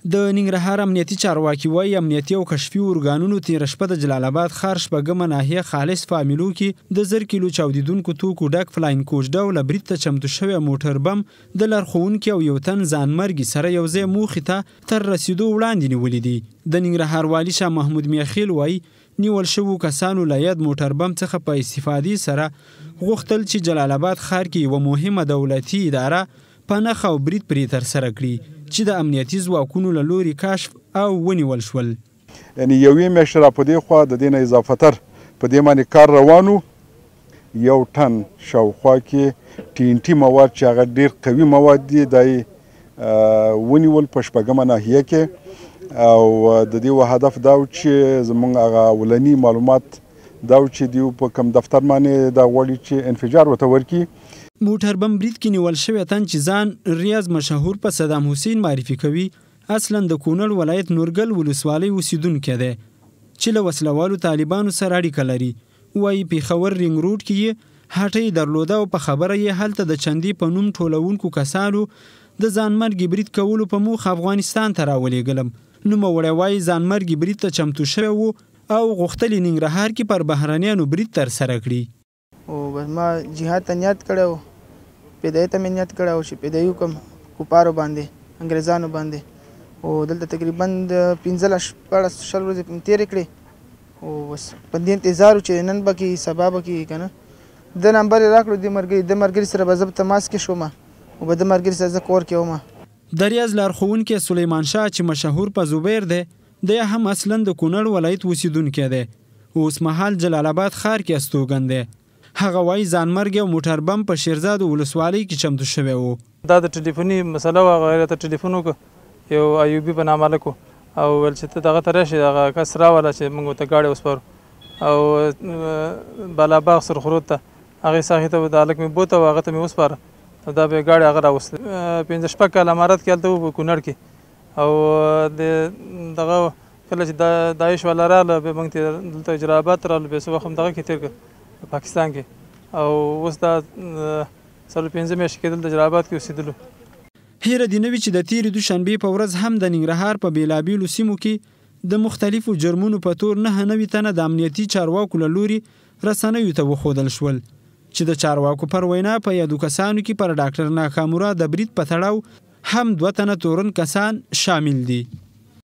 د ننګرهار امنیتي چارواکي وایي امنیتي او کشفي ارګانونو تېره شپه د جلال آباد ښار شپږمه ناحیه خالص فامیلو کې د 1000 کیلو چاودیدونکو توکو ډک فلاین کوچ ډوله برید ته چمتو شوی موټر بم د لارښوونکي او یو تن ځانمرګي سره یو ځای موخې ته تر رسیدو وړاندې نیولي دي. د ننګرهار والي شاه محمود میاخیل وایي نیول شوو کسانو له ید موټر بم څخه په استفادې سره غوښتل چې جلال آباد ښار کې یوه مهمه دولتي اداره په نښه او برید پرې ترسره کړي چې د امنیتي ځواکونو له لوري کشف او ونیول شول. یعنې یوې میاشتې را په دې خوا د دې نه اضافتر په دې باندې کار روان و. یو ټن شاوخوا کې TNT مواد چې هغه ډېر قوي مواد دي دا یې ونیول په شپږمه ناحیه کې او د دې هدف دا و چې زموږ هغه اولني معلومات دا و چې دوی په کوم دفتر باندې دا غواړي چې انفجار ورته ورکړي. موټر بم برید کې نیول شوی تن چې ځان ریاض مشهور په صدام حسین معرفي کوي اصلا د کونړ ولایت نورګل ولسوالۍ اوسیدونکی دی چې له وسلوالو طالبانو سره اړیکه لري. وایي پېښور رینګ روډ کې یې هټۍ درلوده او په خبره یې هلته د چندي په نوم ټولونکو کسانو د ځانمرګي برید کولو په موخه افغانستان ته راولېږلم. نوموړی وایي ځانمرګي برید ته چمتو شوی و او غوښتل یې ننګرهار کې پر بهرنیانو برید ترسره کړي. او بس ما جهاد ته نیت کړی و، پیدایي ته مې نیت کړی و چې پیدایي وکړم کفارو باندې انګریزانو باندې. او دلته تقریبا د 15-16 ورځې مې تېرې کړې او بس په دې انتظار و چې نن به کې سبا به کې که نه. د نمبر یې راکړو د ملګري سره به زه په تماس کې شوم او به د ملګري سره زه کور کې وم. د ریاض لارښوونکی سلیمان شاه چې مشهور په زبیر دی دی هم اصلا د کونړ ولایت اوسیدونکی دی او اوس مهال جلال آباد ښار کې استوګن دی. هغه وایي ځانمرګي او موټر بم په شیرزاد ولسوالۍ کې چمتو شوی و. دا د ټلیفوني مسله وه، هغه راته ټلیفون وکړو یو ایوبي په نامه هلک و او ویل چې ته دغه ته راشې دغه کس راوله چې موږ ورته گاډۍ وسپارو او بالاباغ سرخرود ته هغې ساحې ته د هلک مې بوته او هغه ته مې وسپاره او دا به یې گاډۍ هغه راوستله. 15-16 کاله امارت کې هلته و په کونړ کې او د دغه کله چې داعش والا راغله بیا موږ دلته جلال آباد ته راغلو بیا څه وخت هم دغه کې تېر کړ پاکستان کې او اوس دا 15 میاشتې کېدل د جلال آباد کې اوسېدلو. هیره دې نه وي چې د تېرې دوشنبې په ورځ هم د ننګرهار په بېلابېلو سیمو کې د مختلفو جرمونو په تور 9 تنه د امنیتي چارواکو له لوري رسنیو ته وښودل شول چې د چارواکو پر وینا په یادو کسانو کې پر ډاکټر ناکامورا د برید په تړاو هم 2 تنه تورن کسان شامل دي.